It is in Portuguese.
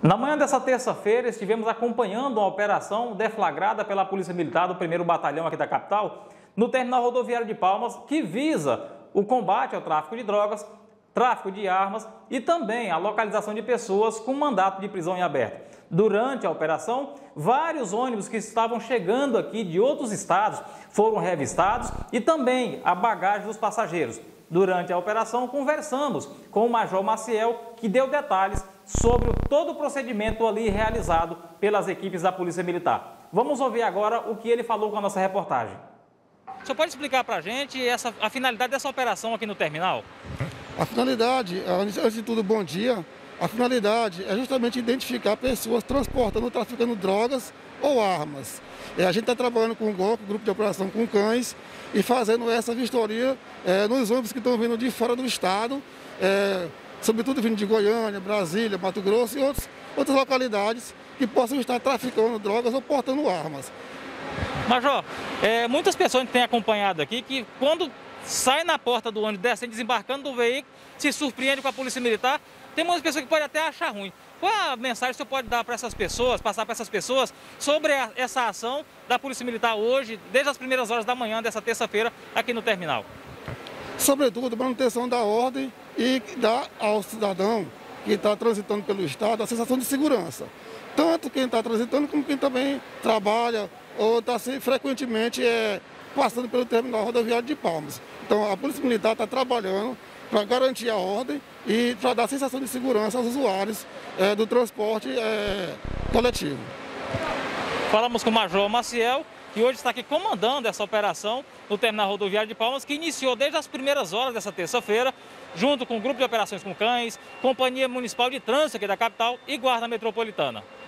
Na manhã dessa terça-feira, estivemos acompanhando uma operação deflagrada pela Polícia Militar do 1º Batalhão aqui da capital, no terminal rodoviário de Palmas, que visa o combate ao tráfico de drogas, tráfico de armas e também a localização de pessoas com mandato de prisão em aberto. Durante a operação, vários ônibus que estavam chegando aqui de outros estados foram revistados e também a bagagem dos passageiros. Durante a operação, conversamos com o Major Maciel, que deu detalhes sobre todo o procedimento ali realizado pelas equipes da Polícia Militar. Vamos ouvir agora o que ele falou com a nossa reportagem. O senhor pode explicar para a gente a finalidade dessa operação aqui no terminal? A finalidade, antes de tudo, bom dia. A finalidade é justamente identificar pessoas transportando ou traficando drogas ou armas. A gente está trabalhando com o GOP, Grupo de Operação com Cães, e fazendo essa vistoria nos ônibus que estão vindo de fora do estado, sobretudo vindo de Goiânia, Brasília, Mato Grosso e outras localidades que possam estar traficando drogas ou portando armas. Major, muitas pessoas que têm acompanhado aqui, que quando sai na porta do ônibus, descendo, desembarcando do veículo, se surpreende com a Polícia Militar, tem muitas pessoas que podem até achar ruim. Qual a mensagem que o senhor pode dar para essas pessoas, passar para essas pessoas, sobre essa ação da Polícia Militar hoje, desde as primeiras horas da manhã dessa terça-feira, aqui no terminal? Sobretudo, manutenção da ordem e dar ao cidadão que está transitando pelo estado a sensação de segurança. Tanto quem está transitando como quem também trabalha ou está frequentemente passando pelo terminal rodoviário de Palmas. Então, a Polícia Militar está trabalhando para garantir a ordem e para dar sensação de segurança aos usuários do transporte coletivo. Falamos com o Major Maciel, que hoje está aqui comandando essa operação no terminal rodoviário de Palmas, que iniciou desde as primeiras horas dessa terça-feira, junto com o Grupo de Operações com Cães, Companhia Municipal de Trânsito aqui da capital e Guarda Metropolitana.